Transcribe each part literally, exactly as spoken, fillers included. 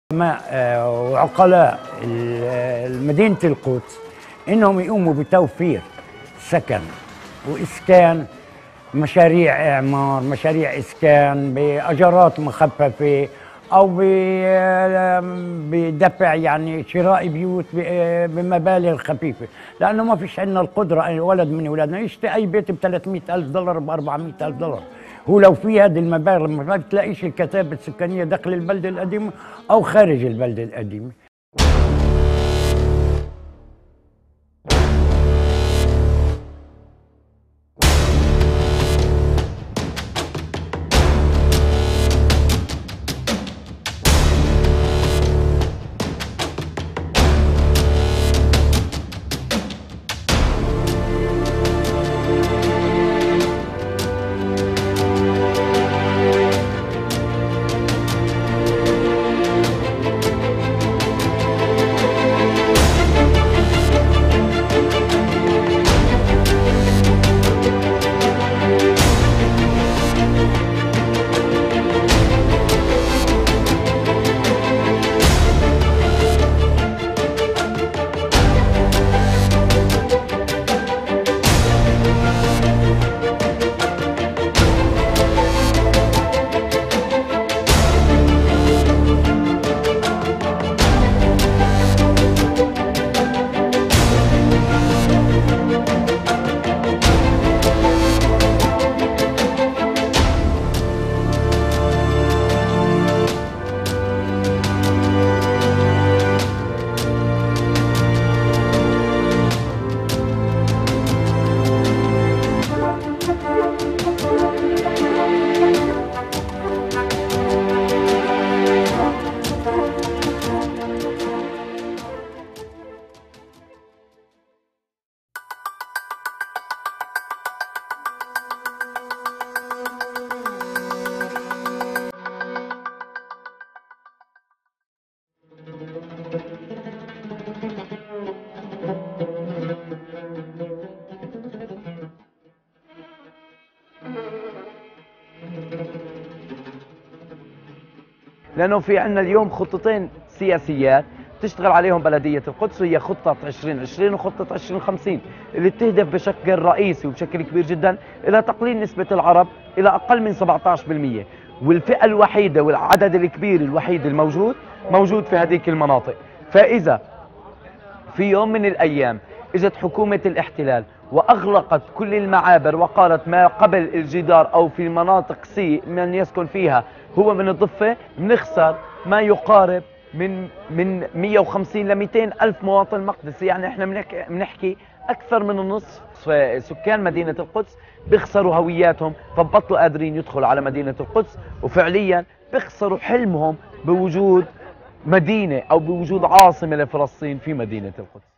علماء وعقلاء مدينة القدس انهم يقوموا بتوفير سكن واسكان، مشاريع اعمار، مشاريع اسكان باجارات مخففه او بدفع يعني شراء بيوت بمبالغ خفيفه، لانه ما فيش عندنا القدره ولد من اولادنا يشتري اي بيت ب ثلاثمئة ألف دولار ب أربعمئة ألف دولار. هو لو في هذه المبالغ ما بتلاقيش الكثافه السكانيه داخل البلده القديمه او خارج البلده القديمه. لأنه في عندنا اليوم خطتين سياسيات تشتغل عليهم بلدية القدس، وهي خطة عشرين عشرين وخطة عشرين خمسين اللي بتهدف بشكل رئيسي وبشكل كبير جدا إلى تقليل نسبة العرب إلى أقل من سبعة عشر بالمئة، والفئة الوحيدة والعدد الكبير الوحيد الموجود موجود في هذيك المناطق. فإذا في يوم من الأيام اجت حكومة الاحتلال وأغلقت كل المعابر وقالت ما قبل الجدار أو في مناطق سي من يسكن فيها هو من الضفة، بنخسر ما يقارب من من مئة وخمسين ل مئتين ألف مواطن مقدسي. يعني احنا بنحكي أكثر من النصف سكان مدينة القدس بيخسروا هوياتهم، فبطلوا قادرين يدخلوا على مدينة القدس، وفعليا بيخسروا حلمهم بوجود مدينة أو بوجود عاصمة لفلسطين في مدينة القدس.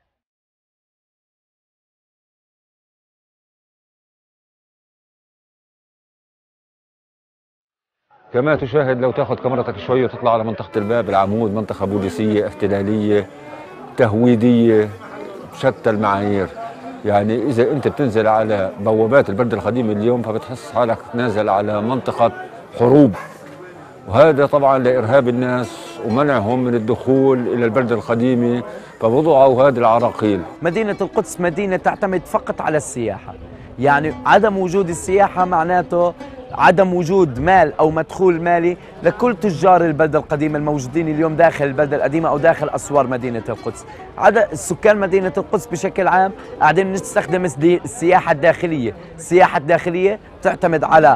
كما تشاهد لو تاخذ كاميرتك شوي وتطلع على منطقة الباب العمود، منطقة بوليسية احتلالية تهويدية بشتى المعايير. يعني إذا أنت بتنزل على بوابات البلدة القديمة اليوم فبتحس حالك نازل على منطقة حروب، وهذا طبعا لإرهاب الناس ومنعهم من الدخول إلى البلدة القديمة، فوضعوا هذه العراقيل. مدينة القدس مدينة تعتمد فقط على السياحة، يعني عدم وجود السياحة معناته عدم وجود مال أو مدخول مالي لكل تجار البلدة القديمة الموجودين اليوم داخل البلدة القديمة أو داخل أسوار مدينة القدس. عدد سكان مدينة القدس بشكل عام قاعدين نستخدم السياحة الداخلية. السياحة الداخلية تعتمد على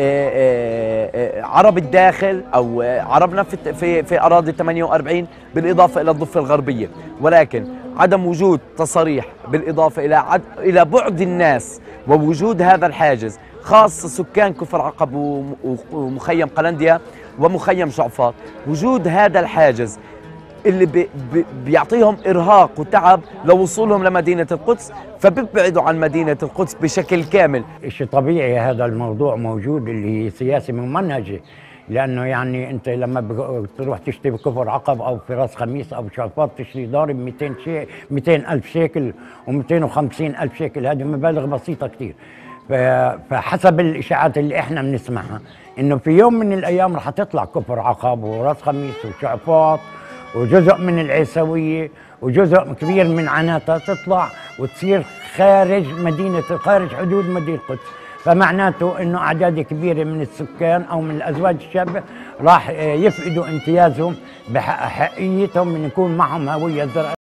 عرب الداخل أو عربنا في في في أراضي ثمانية وأربعين بالإضافة إلى الضفة الغربية، ولكن عدم وجود تصاريح بالإضافة إلى عد إلى بعد الناس ووجود هذا الحاجز، خاصة سكان كفر عقب ومخيم قلنديا ومخيم شعفاط. وجود هذا الحاجز اللي بي بي بيعطيهم إرهاق وتعب لوصولهم لمدينة القدس، فبيبعدوا عن مدينة القدس بشكل كامل. شيء طبيعي هذا الموضوع موجود اللي هي سياسي ممنهجة، لأنه يعني أنت لما بتروح تشتري بكفر عقب أو في راس خميس أو شعفاط تشتري ضارب مئتين شيء مئتين ألف شيكل ومئتين وخمسين ألف شيكل، هذه مبالغ بسيطة كثير. فحسب الاشاعات اللي احنا بنسمعها انه في يوم من الايام رح تطلع كفر عقب وراس خميس وشعفاط وجزء من العيسوية وجزء كبير من عناتها تطلع وتصير خارج مدينة خارج حدود مدينة القدس. فمعناته انه اعداد كبيره من السكان او من الازواج الشابه راح يفقدوا امتيازهم بحقيتهم من يكون معهم هويه زرقاء.